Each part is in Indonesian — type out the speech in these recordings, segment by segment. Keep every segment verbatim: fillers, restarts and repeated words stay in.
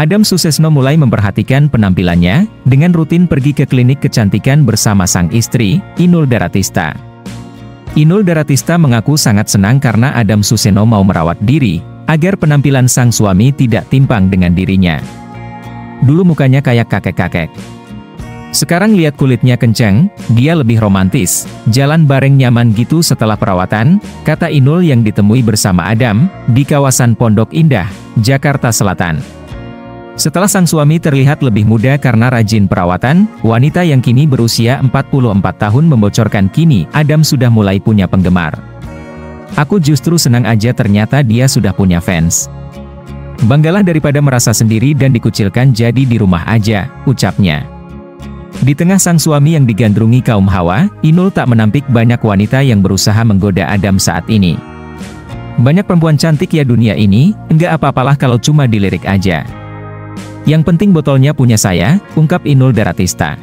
Adam Susesno mulai memperhatikan penampilannya, dengan rutin pergi ke klinik kecantikan bersama sang istri, Inul Daratista. Inul Daratista mengaku sangat senang karena Adam Susesno mau merawat diri, agar penampilan sang suami tidak timpang dengan dirinya. Dulu mukanya kayak kakek-kakek. Sekarang lihat kulitnya kencang, dia lebih romantis, jalan bareng nyaman gitu setelah perawatan, kata Inul yang ditemui bersama Adam, di kawasan Pondok Indah, Jakarta Selatan. Setelah sang suami terlihat lebih muda karena rajin perawatan, wanita yang kini berusia empat puluh empat tahun membocorkan kini Adam sudah mulai punya penggemar. Aku justru senang aja ternyata dia sudah punya fans. Banggalah daripada merasa sendiri dan dikucilkan jadi di rumah aja, ucapnya. Di tengah sang suami yang digandrungi kaum hawa, Inul tak menampik banyak wanita yang berusaha menggoda Adam saat ini. Banyak perempuan cantik ya dunia ini, enggak apa-apalah kalau cuma dilirik aja. Yang penting botolnya punya saya, ungkap Inul Daratista.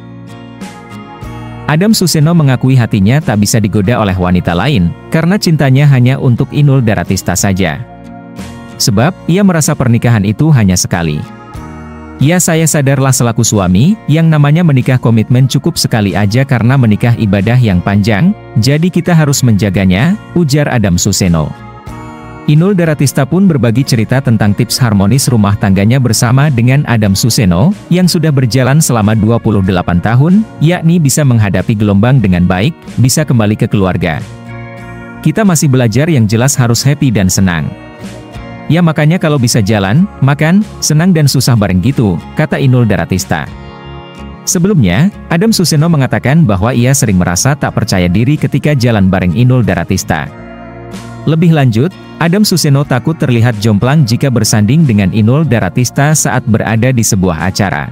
Adam Susesno mengakui hatinya tak bisa digoda oleh wanita lain, karena cintanya hanya untuk Inul Daratista saja. Sebab, ia merasa pernikahan itu hanya sekali. Ya saya sadarlah selaku suami, yang namanya menikah komitmen cukup sekali aja karena menikah ibadah yang panjang, jadi kita harus menjaganya, ujar Adam Susesno. Inul Daratista pun berbagi cerita tentang tips harmonis rumah tangganya bersama dengan Adam Susesno, yang sudah berjalan selama dua puluh delapan tahun, yakni bisa menghadapi gelombang dengan baik, bisa kembali ke keluarga. Kita masih belajar yang jelas harus happy dan senang. Ya makanya kalau bisa jalan, makan, senang dan susah bareng gitu, kata Inul Daratista. Sebelumnya, Adam Susesno mengatakan bahwa ia sering merasa tak percaya diri ketika jalan bareng Inul Daratista. Lebih lanjut, Adam Susesno takut terlihat jomplang jika bersanding dengan Inul Daratista saat berada di sebuah acara.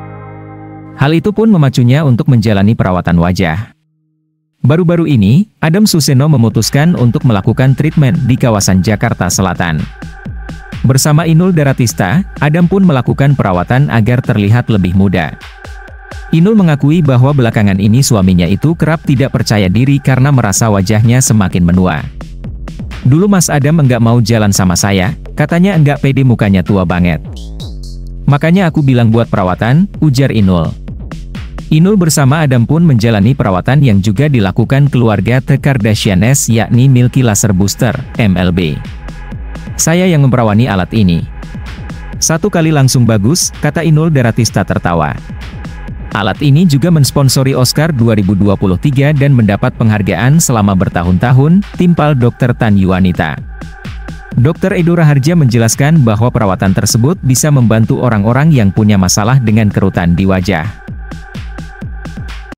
Hal itu pun memacunya untuk menjalani perawatan wajah. Baru-baru ini, Adam Susesno memutuskan untuk melakukan treatment di kawasan Jakarta Selatan. Bersama Inul Daratista, Adam pun melakukan perawatan agar terlihat lebih muda. Inul mengakui bahwa belakangan ini suaminya itu kerap tidak percaya diri karena merasa wajahnya semakin menua. Dulu Mas Adam enggak mau jalan sama saya, katanya enggak pede mukanya tua banget. Makanya aku bilang buat perawatan, ujar Inul. Inul bersama Adam pun menjalani perawatan yang juga dilakukan keluarga The Kardashians yakni Milky Laser Booster, M L B. Saya yang memperawani alat ini. Satu kali langsung bagus, kata Inul Daratista tertawa. Alat ini juga mensponsori Oscar dua ribu dua puluh tiga dan mendapat penghargaan selama bertahun-tahun, timpal dokter Tan Yuanita. dokter Edo Raharja menjelaskan bahwa perawatan tersebut bisa membantu orang-orang yang punya masalah dengan kerutan di wajah.